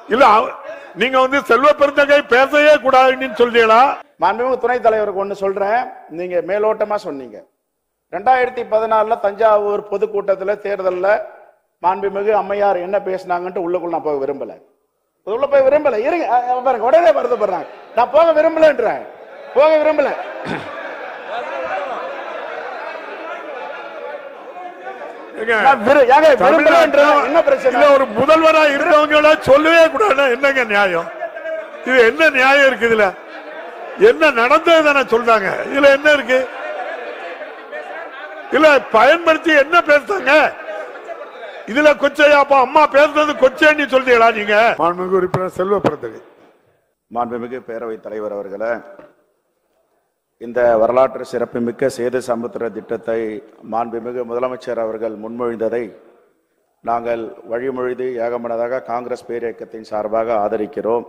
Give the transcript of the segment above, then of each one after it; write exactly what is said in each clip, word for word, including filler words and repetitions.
இல்ல நீங்க வந்து செல்வப்பெருந்தகை பேசவே கூடாதுன்னு சொல்றீங்களா? மாண்புமிகு துணைத் தலைவருக்கு ஒண்ணு சொல்றேன். நீங்க மேலோட்டமா சொன்னீங்க. ரெண்டாயிரத்தி பதினாலுல தஞ்சாவூர் பொதுக்கூட்டத்தில் தேர்தலில் மாண்புமிகு அம்மையார் என்ன பேசினாங்கன்ட்டு உள்ளுக்குள்ள நான் போக விரும்பல. உள்ள போய் விரும்பல. இருங்க பாருங்க, உடனே வருத்தப்படுறாங்க. நான் போக விரும்பலன்றேன். போக விரும்பல. ஒரு முதல்வரா இருந்தவங்க சொல்லவே கூடாது. என்னங்க நியாயம் இது? என்ன நியாயம் இருக்கு இதுல? என்ன நடந்தது தானே சொல்றாங்க. இதுல என்ன இருக்கு? இல்ல பயன்படுத்தி என்ன பேசுறாங்க இதுல? கொச்சையாப்பா அம்மா பேசுறது கொச்சைன்னு சொல்றீங்களா நீங்க? மாண்புமிகு உறுப்பினர் செல்வப்பெருந்தகை. மாண்புமிகு பேரவைத் தலைவர் அவர்களே, இந்த வரலாற்று சிறப்புமிக்க சேது சமுத்திர திட்டத்தை மாண்புமிகு முதலமைச்சர் அவர்கள் முன்மொழிந்ததை நாங்கள் வழிமொழிது ஏகமனதாக காங்கிரஸ் பேரியக்கத்தின் சார்பாக ஆதரிக்கிறோம்.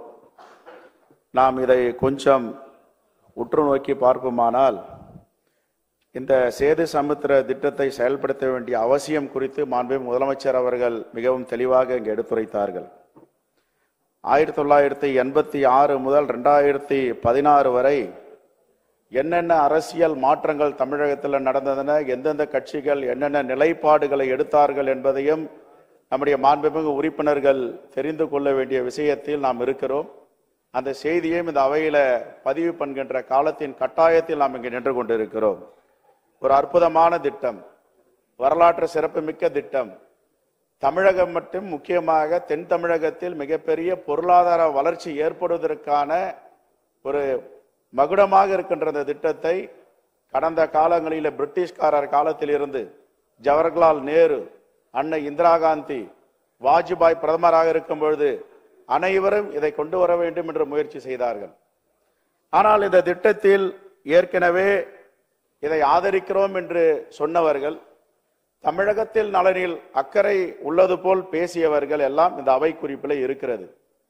நாம் இதை கொஞ்சம் உற்று நோக்கி பார்ப்போமானால், இந்த சேது சமுத்திர திட்டத்தை செயல்படுத்த வேண்டிய அவசியம் குறித்து மாண்புமிகு முதலமைச்சர் அவர்கள் மிகவும் தெளிவாக இங்கு எடுத்துரைத்தார்கள். ஆயிரத்தி தொள்ளாயிரத்தி எண்பத்தி ஆறு முதல் ரெண்டாயிரத்தி பதினாறு வரை என்னென்ன அரசியல் மாற்றங்கள் தமிழகத்தில் நடந்ததன, எந்தெந்த கட்சிகள் என்னென்ன நிலைப்பாடுகளை எடுத்தார்கள் என்பதையும் நம்முடைய மாண்புமிகு உறுப்பினர்கள் தெரிந்து கொள்ள வேண்டிய விஷயத்தில் நாம் இருக்கிறோம். அந்த செய்தியையும் இந்த அவையில பதிவு பண்ணுகின்ற காலத்தின் கட்டாயத்தில் நாம் இங்கு நின்று கொண்டிருக்கிறோம். ஒரு அற்புதமான திட்டம், வரலாற்று சிறப்புமிக்க திட்டம். தமிழகம் மட்டும் முக்கியமாக தென் தமிழகத்தில் மிகப்பெரிய பொருளாதார வளர்ச்சி ஏற்படுவதற்கான ஒரு மகுடமாக இருக்கின்ற இந்த திட்டத்தை கடந்த காலங்களில் பிரிட்டிஷ்காரர் காலத்தில் இருந்து ஜவஹர்லால் நேரு, அன்னை இந்திரா காந்தி, வாஜ்பாய் பிரதமராக இருக்கும் பொழுது அனைவரும் இதை கொண்டு வர வேண்டும் என்று முயற்சி செய்தார்கள். ஆனால் இந்த திட்டத்தில் ஏற்கனவே இதை ஆதரிக்கிறோம் என்று சொன்னவர்கள், தமிழகத்தில் நலனில் அக்கறை உள்ளது போல் பேசியவர்கள் எல்லாம் இந்த அவை குறிப்பில் இருக்கிறது.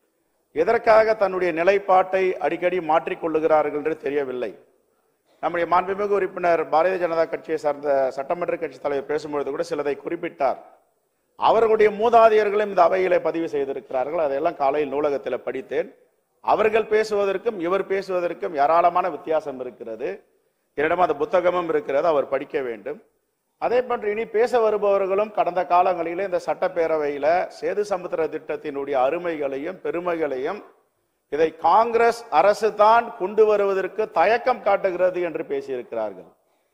எதற்காக தன்னுடைய நிலைப்பாட்டை அடிக்கடி மாற்றிக்கொள்ளுகிறார்கள் என்று தெரியவில்லை. நம்முடைய மாண்புமிகு உறுப்பினர் பாரதிய ஜனதா கட்சியை சார்ந்த சட்டமன்ற கட்சி தலைவர் பேசும்பொழுது கூட சிலதை குறிப்பிட்டார். அவர்களுடைய மூதாதையர்களும் இந்த அவையிலே பதிவு செய்திருக்கிறார்கள். அதையெல்லாம் காலையில் நூலகத்தில் படித்தேன். அவர்கள் பேசுவதற்கும் இவர் பேசுவதற்கும் ஏராளமான வித்தியாசம் இருக்கிறது. என்னிடம் அந்த புத்தகமும் இருக்கிறது, அவர் படிக்க வேண்டும். அதே போன்று இனி பேச வருபவர்களும் கடந்த காலங்களிலே இந்த சட்டப்பேரவையில சேது சமுத்திர திட்டத்தினுடைய அருமைகளையும் பெருமைகளையும் இதை காங்கிரஸ் அரசு தான் கொண்டு வருவதற்கு தயக்கம் காட்டுகிறது என்று பேசியிருக்கிறார்கள்.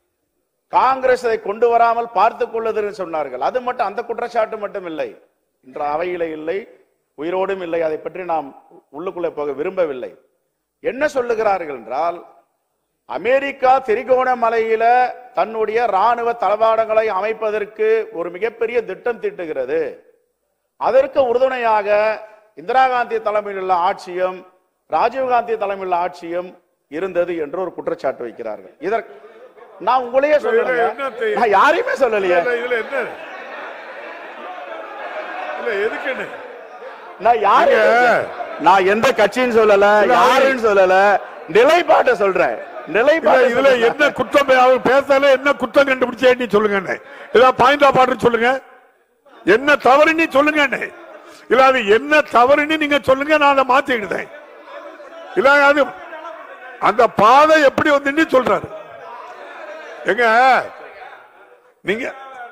காங்கிரஸ் இதை கொண்டு வராமல் பார்த்துக் கொள்ளுது சொன்னார்கள். அது மட்டும், அந்த குற்றச்சாட்டு மட்டும் இல்லை, இன்று அவையில இல்லை, உயிரோடும் இல்லை. அதை பற்றி நாம் உள்ளுக்குள்ளே போக விரும்பவில்லை. என்ன சொல்லுகிறார்கள் என்றால், அமெரிக்கா திரிகோணமலையில தன்னுடைய ராணுவ தளவாடங்களை அமைப்பதற்கு ஒரு மிகப்பெரிய திட்டம் தீட்டுகிறது. அதற்கு உறுதுணையாக இந்திரா காந்தி தலைமையில் உள்ள ஆட்சியும் ராஜீவ்காந்தி தலைமையில் ஆட்சியும் இருந்தது என்று ஒரு குற்றச்சாட்டு வைக்கிறார்கள். இதற்கு நான் உங்களையே சொல்லுங்க, நான் யாரையுமே சொல்லலையே. நான் யாரு, நான் எந்த கட்சின்னு சொல்லல, யாருன்னு சொல்லல, நிலைப்பாட்டை சொல்றேன். நிலைப்பாடு இதுல என்ன குற்றம் பேசல, என்ன குற்றம் கண்டுபிடிச்சேன்னு சொல்லுங்க. ஏதாவது பாயிண்ட் ஆஃப் ஆர்டர் சொல்லுங்க. என்ன தவறுன்னு சொல்லுங்க. இல்ல அது என்ன தவறுன்னு நீங்க சொல்லுங்க, நான் அதை மாத்திக்கிட்டேன். இல்ல அது அந்த பாதை எப்படி வந்து சொல்றாரு எங்க நீங்க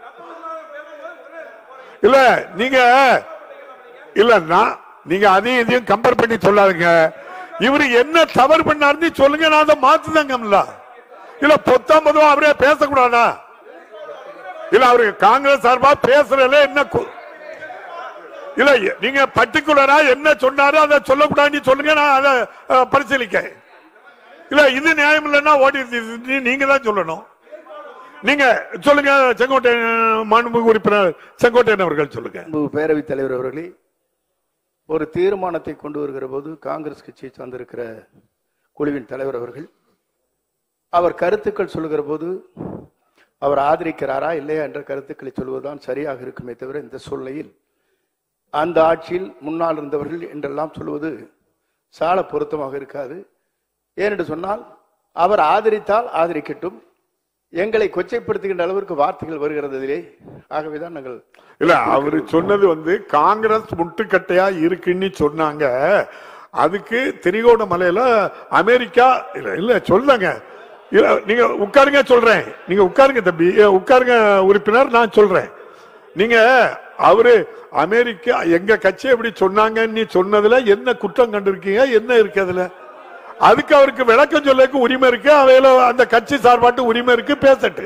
இல்ல நீங்க இல்ல நான் நீங்க அதையும் இதையும் கம்பேர் பண்ணி சொல்லாதீங்க. இவரு என்ன தவறு பண்ணாருன்னு சொல்லுங்க, நான் அதை மாத்துதாங்கல்ல. இல்ல பொத்தாம் பொதுவா அவரே பேசக்கூடாதா? இல்ல அவரு காங்கிரஸ் சார்பா பேசுறதுல என்ன இல்ல, நீங்க பர்டிகுலரா என்ன சொன்னாரு அதை சொல்லக்கூடாதுன்னு சொல்லுங்க, நான் அதை பரிசீலிக்க. இல்ல இது நியாயம் இல்லைன்னா ஓடி நீங்க தான் சொல்லணும். நீங்க சொல்லுங்க. செங்கோட்டையன் மாண்புமிகு உறுப்பினர் செங்கோட்டையன் அவர்கள் சொல்லுங்க. பேரவைத் தலைவர் அவர்களே, ஒரு தீர்மானத்தை கொண்டு வருகிற போது காங்கிரஸ் கட்சியை சார்ந்திருக்கிற குழுவின் தலைவர் அவர்கள் அவர் கருத்துக்கள் சொல்லுகிற போது அவர் ஆதரிக்கிறாரா இல்லையா என்ற கருத்துக்களை சொல்வதுதான் சரியாக இருக்குமே தவிர, இந்த சூழ்நிலையில் அந்த ஆட்சியில் முன்னால் இருந்தவர்கள் என்றெல்லாம் சொல்வது சால பொருத்தமாக இருக்காது. ஏனென்று சொன்னால், அவர் ஆதரித்தால் ஆதரிக்கட்டும், எங்களை கொச்சைப்படுத்துகின்ற அளவிற்கு வார்த்தைகள் வருகிறதிலே. ஆகவேதான் நாங்கள் இல்ல அவரு சொன்னது வந்து காங்கிரஸ் முட்டுக்கட்டையா இருக்குன்னு சொன்னாங்க. அதுக்கு திரிகோணமலையில அமெரிக்கா இல்ல இல்ல சொல்லுங்க. நீங்க உட்காருங்க சொல்றேன். நீங்க உட்காருங்க தம்பி, உட்காருங்க உறுப்பினர், நான் சொல்றேன். நீங்க அவரு அமெரிக்கா எங்க கட்சி எப்படி சொன்னாங்கன்னு சொன்னதுல என்ன குற்றம் கண்டிருக்கீங்க? என்ன இருக்கு அதுல? அதுக்கு அவருக்கு விளக்கம் சொல்ல உரிமை இருக்கு. அவையில அந்த கட்சி சார்பாட்டு உரிமை இருக்கு, பேசட்டு.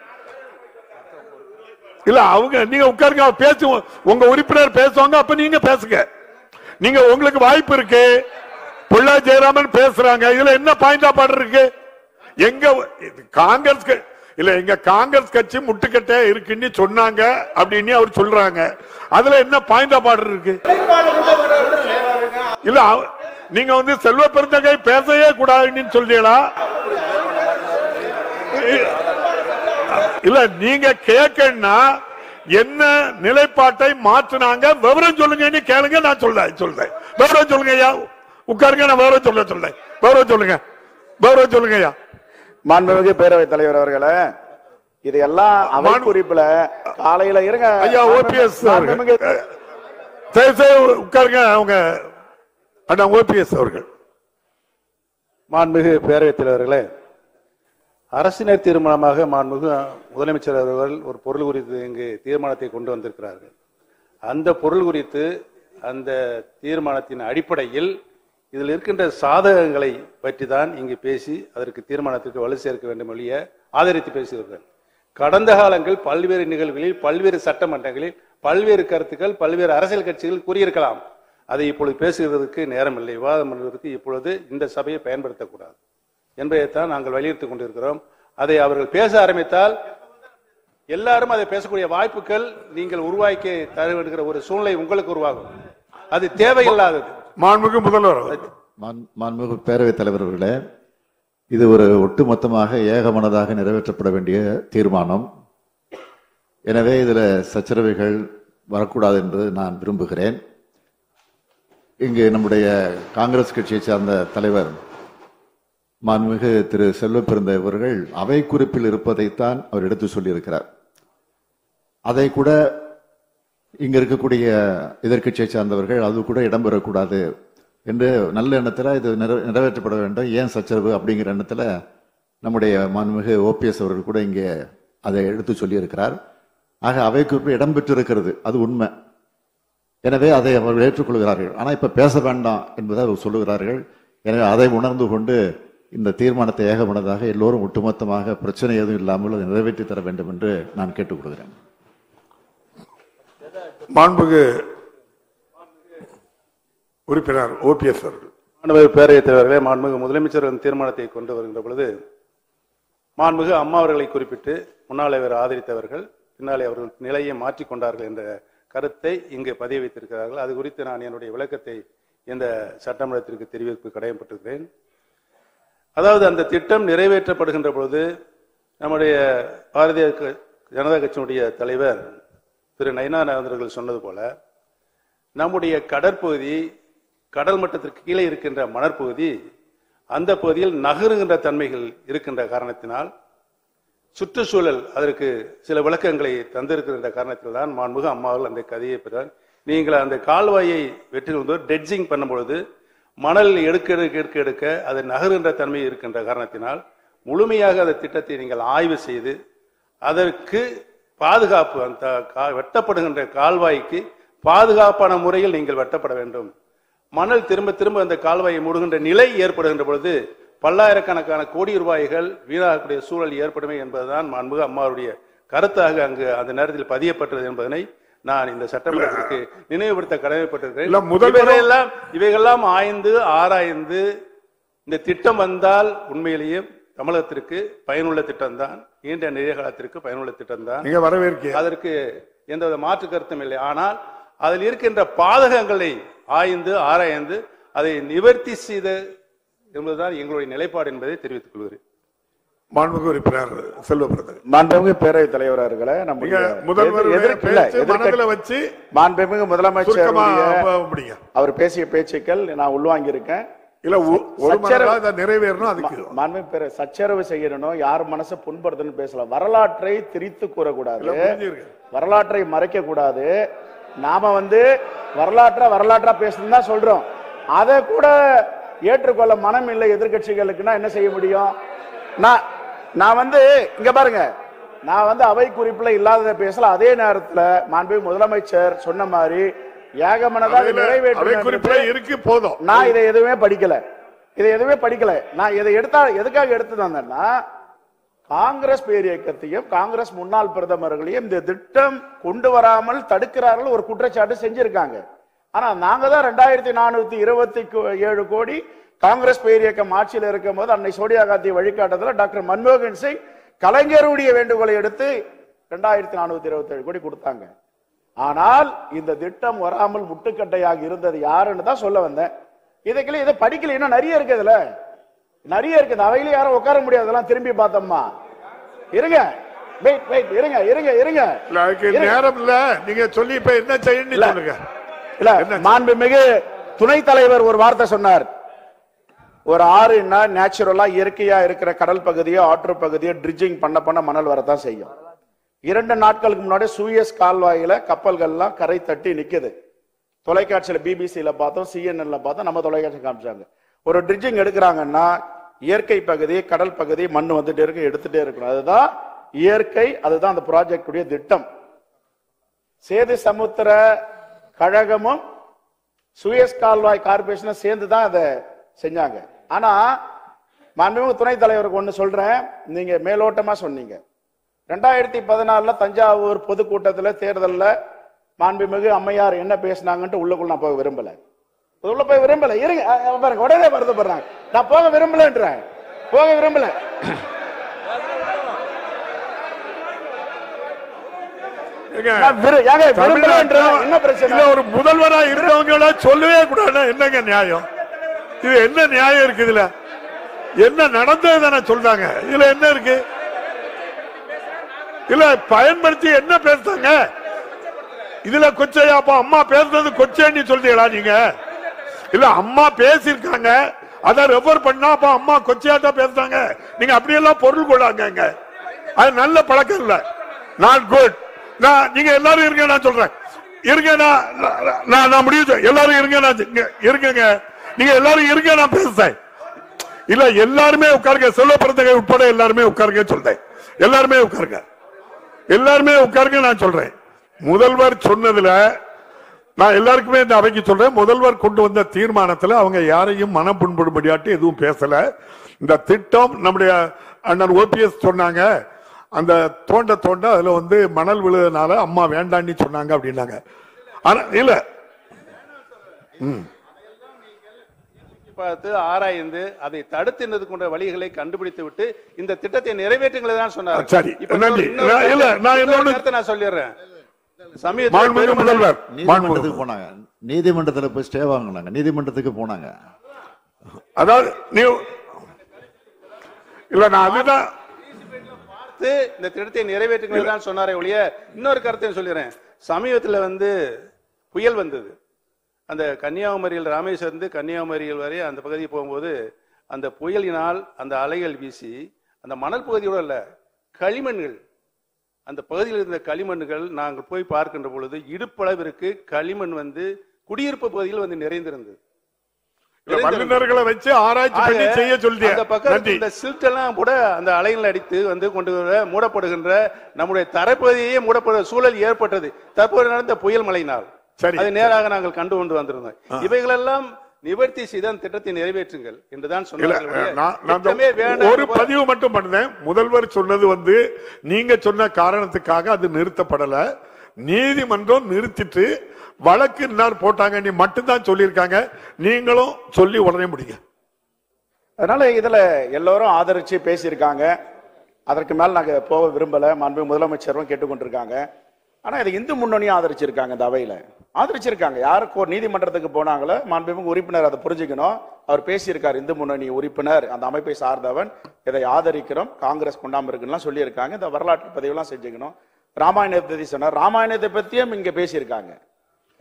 இல்ல அவங்க நீங்க உட்காருங்க, பேசுவோம். உங்க உறுப்பினர் பேசுவாங்க, அப்ப நீங்க பேசுங்க. நீங்க உங்களுக்கு வாய்ப்பு இருக்கு. பொள்ளா ஜெயராமன் பேசுறாங்க, இதுல என்ன பாயிண்டா பாடு இருக்கு? எங்க காங்கிரஸ் இல்ல எங்க காங்கிரஸ் கட்சி முட்டுக்கட்டை இருக்குன்னு சொன்னாங்க அப்படின்னு அவர் சொல்றாங்க. அதுல என்ன பாயிண்டா பாடு இருக்கு? இல்ல நீங்க வந்து செல்வப்பெருந்தகை பேசவே கூடாதுன்னு சொல்றீங்களா? இல்ல நீங்க கேட்கணும்னா என்ன நிலைப்பாட்டை மாற்றினாங்க விவரம் சொல்லுங்க கேளுங்க. நான் சொல்றேன் சொல்றேன் விவரம் சொல்லுங்க ஐயா. உட்காருங்க, நான் விவரம் சொல்ல சொல்றேன். விவரம் சொல்லுங்க, விவரம் சொல்லுங்க ஐயா. மாண்புமிகு பேரவைத் தலைவர் அவர்களே, இது எல்லாம் அவை குறிப்புல காலையில இருங்க ஐயா. ஓபிஎஸ் உட்காருங்க. அவங்க அண்ணா ஓபிஎஸ் அவர்கள். மாண்புமிகு பேரவைத் தலைவர்களே, அரசினர் தீர்மானமாக மாண்புமிகு முதலமைச்சர் அவர்கள் ஒரு பொருள் குறித்து இங்கு தீர்மானத்தை கொண்டு வந்திருக்கிறார்கள். அந்த பொருள் குறித்து அந்த தீர்மானத்தின் அடிப்படையில் இதில் இருக்கின்ற சாதகங்களை பற்றி தான் இங்கு பேசி அதற்கு தீர்மானத்திற்கு வலு சேர்க்க வேண்டும் ஒழிய ஆதரித்து பேசுகிறார்கள். கடந்த காலங்கள் பல்வேறு நிகழ்வுகளில் பல்வேறு சட்டமன்றங்களில் பல்வேறு கருத்துக்கள் பல்வேறு அரசியல் கட்சிகள் கூறியிருக்கலாம். அதை இப்பொழுது பேசுகிறதுக்கு நேரம் இல்லை. விவாதம் பண்ணுவதற்கு இப்பொழுது இந்த சபையை பயன்படுத்தக்கூடாது என்பதைத்தான் நாங்கள் வலியுறுத்திக் கொண்டிருக்கிறோம். அதை அவர்கள் பேச ஆரம்பித்தால் எல்லாரும் அதை பேசக்கூடிய வாய்ப்புகள் நீங்கள் உருவாக்கி தர வேண்டுகிற ஒரு சூழ்நிலை உங்களுக்கு உருவாகும். அது தேவையில்லாதது. மாண்புமிகு முதல்வர், மாண்புமிகு பேரவைத் தலைவர் அவர்களே, இது ஒரு ஒட்டுமொத்தமாக ஏகமனதாக நிறைவேற்றப்பட வேண்டிய தீர்மானம். எனவே இதில் சச்சரவுகள் வரக்கூடாது என்று நான் விரும்புகிறேன். இங்கு நம்முடைய காங்கிரஸ் கட்சியை சார்ந்த தலைவர் மாண்புமிகு திரு செல்வப்பெருந்தகை அவர்கள் அவை குறிப்பில் இருப்பதைத்தான் அவர் எடுத்து சொல்லியிருக்கிறார். அதை கூட இங்க இருக்கக்கூடிய எதிர்கட்சியை சார்ந்தவர்கள் அது கூட இடம்பெறக்கூடாது என்று நல்ல எண்ணத்தில் இது நிறைவேற்றப்பட வேண்டும். ஏன் சச்சரவு அப்படிங்கிற எண்ணத்தில் நம்முடைய மாண்புமிகு ஓபிஎஸ் அவர்கள் கூட இங்கே அதை எடுத்து சொல்லியிருக்கிறார். ஆக அவை குறிப்பில் இடம்பெற்றிருக்கிறது, அது உண்மை. எனவே அதை அவர்கள் ஏற்றுக்கொள்கிறார்கள். ஆனால் இப்ப பேச வேண்டாம் என்பதை அவர் சொல்லுகிறார்கள். எனவே அதை உணர்ந்து கொண்டு இந்த தீர்மானத்தை ஏகமனதாக எல்லோரும் ஒட்டுமொத்தமாக பிரச்சனை எதுவும் இல்லாமல் அதை நிறைவேற்றி தர வேண்டும் என்று நான் கேட்டுக்கொள்கிறேன். மாண்புமிகு உறுப்பினர் ஓபிஎஸ் அவர்கள். மாண்புமிகு பேரவைத் தலைவர்களே, மாண்புமிகு முதலமைச்சர் தீர்மானத்தை கொண்டு வருகின்ற பொழுது மாண்புமிகு அம்மா அவர்களை குறிப்பிட்டு முன்னாலே அவர் ஆதரித்தவர்கள் பின்னாலே அவர்கள் நிலையை மாற்றிக்கொண்டார்கள் என்ற கருத்தை இங்கு பதிய வைத்திருக்கிறார்கள். அது குறித்து நான் என்னுடைய விளக்கத்தை இந்த சட்டமன்றத்திற்கு தெரிவிப்பு கடமைப்பட்டிருக்கிறேன். அதாவது அந்த திட்டம் நிறைவேற்றப்படுகின்ற பொழுது நம்முடைய பாரதிய ஜனதா கட்சியினுடைய தலைவர் திரு நயினா அவர்கள் சொன்னது போல நம்முடைய கடற்பகுதி கடல் மட்டத்திற்கு கீழே இருக்கின்ற மணற்பகுதி அந்த பகுதியில் நகருகின்ற தன்மைகள் இருக்கின்ற காரணத்தினால் சுற்றுச்சூழல் அதற்கு சில விளக்கங்களை தந்திருக்கின்ற காரணத்தில் தான் மாண்புமிகு அம்மாவர்கள் அந்த கதையை பெற்றார். நீங்கள் அந்த கால்வாயை வெற்றி வந்து டெட்ஜிங் பண்ணும்பொழுது மணல் எடுக்க எடுக்க எடுக்க எடுக்க அது நகருகின்ற தன்மை இருக்கின்ற காரணத்தினால் முழுமையாக அந்த திட்டத்தை நீங்கள் ஆய்வு செய்து அதற்கு பாதுகாப்பு அந்த வெட்டப்படுகின்ற கால்வாய்க்கு பாதுகாப்பான முறையில் நீங்கள் வெட்டப்பட வேண்டும். மணல் திரும்ப திரும்ப அந்த கால்வாயை மூடுகின்ற நிலை ஏற்படுகின்ற பொழுது பல்லாயிரக்கணக்கான கோடி ரூபாய்கள் வீணாகக்கூடிய சூழல் ஏற்படுமே என்பதுதான் மாண்புமிகு அம்மாவுடைய கருத்தாக அங்கு அந்த நேரத்தில் பதியப்பட்டது என்பதனை நான் இந்த சட்டமன்றத்திற்கு நினைவுபடுத்த கடமைப்பட்டிருக்கிறேன். இவைகள்லாம் ஆய்ந்து ஆராய்ந்து இந்த திட்டம் வந்தால் உண்மையிலேயே தமிழகத்திற்கு பயனுள்ள திட்டம் தான், நீண்ட நிறைய காலத்திற்கு பயனுள்ள திட்டம் தான், அதற்கு எந்தவித மாற்று கருத்தும் இல்லை. ஆனால் அதில் இருக்கின்ற பாதகங்களை ஆய்ந்து ஆராய்ந்து அதை நிவர்த்தி செய்த என்பதுதான் எங்களுடைய நிலைப்பாடு என்பதை தெரிவித்துக் கொள்கிறேன். மாண்புமிகு உறுப்பினர் செல்வபெருந்தகை. மாண்புமிகு பேரவைத் தலைவர் அவர்களே, நம்ம முதல்வர் வச்சு மாண்புமிகு முதலமைச்சர் அவர் பேசிய பேச்சுக்கள் நான் உள்வாங்கி இருக்கேன். இல்ல ஒரு மனதா நிறைவேறணும். அதுக்கு மாண்புமிகு பேர சச்சரவு செய்யணும், யார் மனசை புண்படுத்துன்னு பேசலாம். வரலாற்றை திரித்து கூறக்கூடாது, வரலாற்றை மறைக்க கூடாது. நாம வந்து வரலாற்ற வரலாற்றா பேசணும் தான் சொல்றோம். அதை கூட ஏற்றுக்கொள்ள மனம் இல்லை எதிர்கட்சிகளுக்குன்னா என்ன செய்ய முடியும்? நான் நான் வந்து இங்க பாருங்க, நான் வந்து அவை குறிப்புல இல்லாததை பேசல. அதே நேரத்தில் மாண்புமிகு முதலமைச்சர் சொன்ன மாதிரி ஏகமனதாக நிறைவேற்ற இருக்கு போதும். நான் இதை எதுவுமே படிக்கல, இதை எதுவுமே படிக்கல. நான் இதை எடுத்தா எதுக்காக எடுத்து வந்தேன்னா, காங்கிரஸ் பேர் இயக்கத்தையும் காங்கிரஸ் முன்னாள் பிரதமர்களையும் இந்த திட்டம் கொண்டு வராமல் தடுக்கிறார்கள் ஒரு குற்றச்சாட்டு செஞ்சிருக்காங்க. ஆனா நாங்க தான் ரெண்டாயிரத்தி நானூத்தி இருபத்தி ஏழு கோடி காங்கிரஸ் பேர் இயக்கம் ஆட்சியில் இருக்கும் போது அன்னை சோனியா காந்தி வழிகாட்டுதல டாக்டர் மன்மோகன் சிங் கலைஞருடைய வேண்டுகோளை எடுத்து ரெண்டாயிரத்தி நானூத்தி இருபத்தி ஏழு கோடி கொடுத்தாங்க. ஆனால் இந்த திட்டம் வராமல் முட்டுக்கட்டையாக இருந்தது யாருன்னு தான் சொல்ல வந்தேன். இதுக்குள்ள இதை படிக்கல, இன்னும் நிறைய இருக்கு, இதுல நிறைய இருக்குது. அவையில யாரும் உட்கார முடியாதெல்லாம் திரும்பி பார்த்தோம்மா. இருங்க வெயிட் வெயிட் இருங்க இருங்க இருங்க நேரம் இல்ல, நீங்க சொல்லி இப்ப என்ன செய்யணும் சொல்லுங்க. இல்ல மாண்புமிகு துணைத் தலைவர் ஒரு வார்த்தை சொன்னார். ஒரு ஆறுன்னா நேச்சுரலா இயற்கையா இருக்கிற கடல் பகுதியோ ஆற்று பகுதியோ ட்ரிட்ஜிங் பண்ண பண்ண மணல் வரதான் செய்யும். இரண்டு நாட்களுக்கு முன்னாடி சூயஸ் கால்வாயில கப்பல்கள்லாம் கரை தட்டி நிக்குது. தொலைக்காட்சியில பிபிசியில பார்த்தோம், சிஎன்என்ல பார்த்தோம், நம்ம தொலைக்காட்சி காமிச்சாங்க. ஒரு ட்ரிட்ஜிங் எடுக்கிறாங்கன்னா இயற்கை பகுதி கடல் பகுதி மண் வந்துட்டே இருக்கு, எடுத்துட்டே இருக்கணும். அதுதான் இயற்கை, அதுதான் அந்த ப்ராஜெக்ட் உடைய திட்டம். சேது சமுத்திர கழகமும் சூயஸ் கால்வாய் கார்பரேஷனும் சேர்ந்து தான் அதை செஞ்சாங்க. ஆனா மாண்புமிகு துணைத் தலைவருக்கு ஒண்ணு சொல்றேன், நீங்க மேலோட்டமா சொன்னீங்க. ரெண்டாயிரத்தி பதினாலுல தஞ்சாவூர் பொதுக்கூட்டத்தில் தேர்தலில் மாண்புமிகு அம்மையார் என்ன பேசினாங்கன்ட்டு உள்ளுக்குள்ள நான் போக விரும்பல, உள்ள போய் விரும்பல. இருங்க பாருங்க, உடனே வருத்தப்படுறாங்க. நான் போக விரும்பலன்றேன், போக விரும்பல. என்ன பிரச்சனை? ஒரு முதல்வரா இருந்தவங்க சொல்லவே கூடாது. என்னங்க நியாயம் இது? என்ன நியாயம் இருக்கு இதுல? என்ன நடந்தது சொல்றாங்க, இதுல என்ன இருக்கு? இல்ல பயன்படுத்தி என்ன பேசுறாங்க இதுல? கொச்சையா? அப்ப அம்மா பேசுறது கொச்சைன்னு சொல்றீங்களா நீங்க? இல்ல அம்மா பேசிருக்காங்க, அதை ரெஃபர் பண்ணா அப்ப அம்மா கொச்சையாட்டா பேசுறாங்க. நீங்க அப்படியெல்லாம் பொருள் கொள்ளாங்க, அது நல்ல பழக்கம் இல்ல. Not good. நான் நீங்க எல்லாரும் இருங்க, நான் சொல்றேன் இருங்க, நான் நான் முடிவு எல்லாரும் இருங்க, நான் இருங்க, நீங்க எல்லாரும் இருங்க, நான் பேசுறேன். இல்ல எல்லாருமே உட்காருங்க, செல்வபெருந்தகை உட்பட எல்லாருமே உட்காருங்க சொல்றேன். எல்லாருமே உட்காருங்க, எல்லாருமே உட்காருங்க நான் சொல்றேன். முதல்வர் சொன்னதுல நான் எல்லாருக்குமே இந்த அவைக்கு சொல்றேன், முதல்வர் கொண்டு வந்த தீர்மானத்துல அவங்க யாரையும் மனம் புண்படும்படியாட்டு எதுவும் பேசல. இந்த திட்டம் நம்முடைய அண்ணன் ஓபிஎஸ் சொன்னாங்க, அந்த தோண்ட தோண்ட அதுல வந்து மணல் விழுதுனால அம்மா வேண்டான்னு சொன்னாங்க அப்படின்னாங்க. ஆனா இல்ல பார்த்து ஆராய்ந்து அதை தடுத்து கொண்ட வழிகளை கண்டுபிடித்து விட்டு இந்த திட்டத்தை நிறைவேற்றுங்களை தான் சொன்னார். சரி, நன்றி. இல்ல நான் இன்னொன்னு நான் சொல்லிடுறேன். சமீபத்தில் முதல்வர் நீதிமன்றத்துக்கு போனாங்க, நீதிமன்றத்துல போய் ஸ்டே வாங்கினாங்க, நீதிமன்றத்துக்கு போனாங்க. அதாவது நீ இல்ல நான் அதுதான் இந்த திட்டத்தை நிறைவேற்றுங்கள் தான் சொன்னாரே ஒழிய இன்னொரு கருத்தையும் சொல்லிடுறேன். சமீபத்தில் வந்து புயல் வந்தது, அந்த கன்னியாகுமரியில் ராமேஸ்வரந்து கன்னியாகுமரியில் வரை அந்த பகுதியை போகும்போது அந்த புயலினால் அந்த அலைகள் வீசி அந்த மணல் பகுதியோட இல்ல களிமண்கள், அந்த பகுதியில் இருந்த களிமண்கள் நாங்கள் போய் பார்க்கின்ற பொழுது இடுப்பளவிற்கு களிமண் வந்து குடியிருப்பு பகுதியில் வந்து நிறைந்திருந்தது. வல்லுநர்களை வச்சு ஆராய்ச்சி பண்ணி செய்ய சொல்லி அந்த பக்கத்தில் இந்த சில்ட் எல்லாம் கூட அந்த அலைகள் அடித்து வந்து கொண்டு வர மூடப்படுகின்ற நம்முடைய தரைப்பகுதியே மூடப்படுற சூழல் ஏற்பட்டது தற்போது நடந்த புயல் மழையினால். அது நேராக நாங்கள் கண்டு கொண்டு வந்திருந்தோம். இவைகளெல்லாம் நிவர்த்தி செய்த திட்டத்தை நிறைவேற்றுங்கள் என்றுதான் சொன்னார்கள். ஒரு பதிவு மட்டும் பண்ணேன். முதல்வர் சொன்னது வந்து நீங்க சொன்ன காரணத்துக்காக அது நிறுத்தப்படல, நீதிமன்றம் நிறுத்திட்டு வழக்கு போட்டாங்க நீ மட்டும்தான் சொல்லியிருக்காங்க. நீங்களும் சொல்லி உடனே முடிங்க. அதனால இதுல எல்லாரும் ஆதரிச்சு பேசியிருக்காங்க. அதற்கு மேல நாங்க போக விரும்பல. மாண்பு முதலமைச்சரும் கேட்டுக்கொண்டிருக்காங்க. ஆனா இதை இந்து முன்னணியும் ஆதரிச்சிருக்காங்க. இந்த அவையில ஆதரிச்சிருக்காங்க. யாருக்கு ஒரு நீதிமன்றத்துக்கு போனாங்களோ மாண்பு உறுப்பினர் அதை புரிஞ்சுக்கணும். அவர் பேசியிருக்காரு, இந்து முன்னணி உறுப்பினர் அந்த அமைப்பை சார்ந்தவன், இதை ஆதரிக்கிறோம், காங்கிரஸ் கொண்டாம இருக்குன்னு சொல்லி இருக்காங்க. இந்த வரலாற்று பதிவெல்லாம் செஞ்சுக்கணும். ராமாயணத்தை பத்தி சொன்னார், ராமாயணத்தை பத்தியும் இங்க பேசியிருக்காங்க.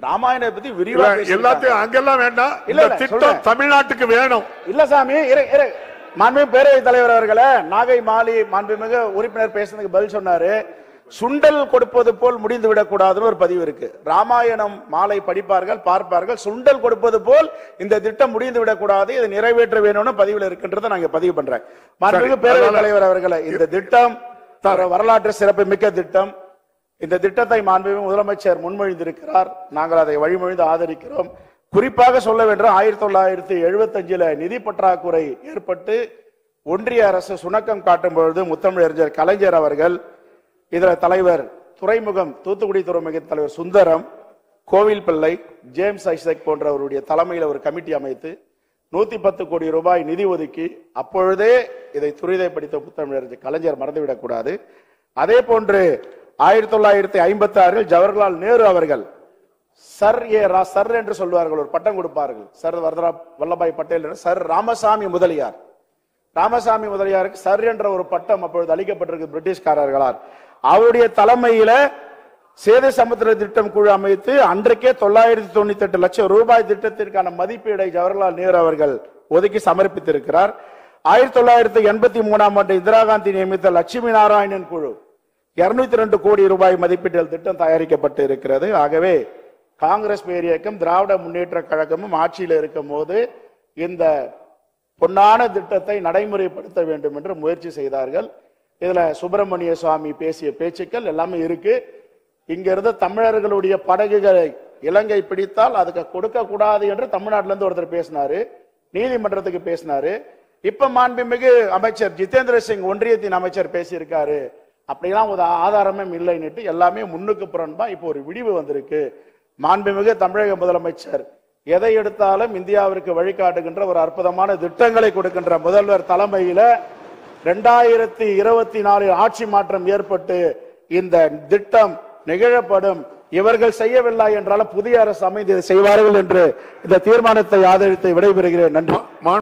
ராமாயணத்தை பத்தி விரிவா எல்லாத்தையும் அங்கெல்லாம் வேண்டாம். இந்த திட்டம் தமிழ்நாட்டுக்கு வேணும். இல்ல சாமி, மாண்புமிகு பேரவைத் தலைவர் அவர்களே, நாகை மாலி மாண்புமிகு உறுப்பினர் பேசுறதுக்கு பதில் சொன்னாரு. சுண்டல் கொடுப்பது போல் முடிந்து விடக்கூடாதுன்னு ஒரு பதிவு இருக்கு. ராமாயணம் மாலை படிப்பார்கள், பார்ப்பார்கள். சுண்டல் கொடுப்பது போல் இந்த திட்டம் முடிந்து விடக்கூடாது, இதை நிறைவேற்ற வேணும்னு பதிவில் இருக்கின்றத நாங்க பதிவு பண்றேன். மாண்புமிகு பேரவைத் தலைவர் அவர்களே, இந்த திட்டம் வரலாற்று சிறப்பு மிக்க திட்டம். இந்த திட்டத்தை மாண்புமிகு முதலமைச்சர் முன்மொழிந்திருக்கிறார். நாங்கள் அதை வழிமொழிந்து ஆதரிக்கிறோம். குறிப்பாக சொல்ல வேண்டும், ஆயிரத்தி தொள்ளாயிரத்தி எழுபத்தி அஞ்சுல நிதி பற்றாக்குறை ஏற்பட்டு ஒன்றிய அரசு சுணக்கம் காட்டும் பொழுது முத்தமிழறிஞர் கலைஞர் அவர்கள், இதுல தலைவர் துறைமுகம் தூத்துக்குடி துறைமுக தலைவர் சுந்தரம், கோவில் பிள்ளை, ஜேம்ஸ் ஐசக் போன்றவருடைய தலைமையில் ஒரு கமிட்டி அமைத்து நூத்தி பத்து கோடி ரூபாய் நிதி ஒதுக்கி அப்பொழுதே இதை துரிதப்படுத்த முத்தமிழறிஞர் கலைஞர் மறந்துவிடக் கூடாது. அதே போன்று ஆயிரத்தி தொள்ளாயிரத்தி ஐம்பத்தி ஆறில் ஜவஹர்லால் நேரு அவர்கள் சர் ஏ ரா சர் என்று சொல்வார்கள், ஒரு பட்டம் கொடுப்பார்கள். சர் வர்தரா வல்லபாய் பட்டேல், சர் ராமசாமி முதலியார். ராமசாமி முதலியாருக்கு சர் என்ற ஒரு பட்டம் அப்பொழுது அளிக்கப்பட்டிருக்கு பிரிட்டிஷ்காரர்களால். அவருடைய தலைமையில சேது சமுத்திர திட்டம் குழு அமைத்து அன்றைக்கே தொள்ளாயிரத்தி தொண்ணூத்தி எட்டு லட்சம் ரூபாய் திட்டத்திற்கான மதிப்பீடை ஜவஹர்லால் நேரு அவர்கள் ஒதுக்கி சமர்ப்பித்திருக்கிறார். ஆயிரத்தி தொள்ளாயிரத்தி எண்பத்தி மூணாம் ஆண்டு இந்திரா காந்தி நியமித்த லட்சுமி நாராயணன் குழு இருநூத்தி ரெண்டு கோடி ரூபாய் மதிப்பீட்டில் திட்டம் தயாரிக்கப்பட்டு இருக்கிறது. ஆகவே காங்கிரஸ் பேரியக்கம் திராவிட முன்னேற்ற கழகமும் ஆட்சியில் இருக்கும் போது இந்த பொன்னான திட்டத்தை நடைமுறைப்படுத்த வேண்டும் என்று முயற்சி செய்தார்கள். இதுல சுப்பிரமணிய சுவாமி பேசிய பேச்சுக்கள் எல்லாமே இருக்கு. இங்க இருந்த தமிழர்களுடைய படகுகளை இலங்கை பிடித்தால் அதுக்கு கொடுக்க கூடாது என்று தமிழ்நாட்டில இருந்து ஒருத்தர் பேசினாரு, நீதிமன்றத்துக்கு பேசினாரு. இப்ப மாண்புமிகு அமைச்சர் ஜிதேந்திர சிங் ஒன்றியத்தின் அமைச்சர் பேசியிருக்காரு. அப்படிலாம் ஒரு ஆதாரமே இல்லைன்னுட்டு எல்லாமே முன்னுக்கு புறன்பா இப்போ ஒரு விடிவு வந்திருக்கு. மாண்புமிகு தமிழக முதலமைச்சர் எதை எடுத்தாலும் இந்தியாவிற்கு வழிகாட்டுகின்ற ஒரு அற்புதமான திட்டங்களை கொடுக்கின்ற முதல்வர் தலைமையில இரண்டாயிரத்தி இருபத்தி நாலில் ஆட்சி மாற்றம் ஏற்பட்டு இந்த திட்டம் நிகழப்படும். இவர்கள் செய்யவில்லை என்றாலும் புதிய அரசு அமைந்து செய்வார்கள் என்று இந்த தீர்மானத்தை ஆதரித்து விடைபெறுகிறேன். நன்றி.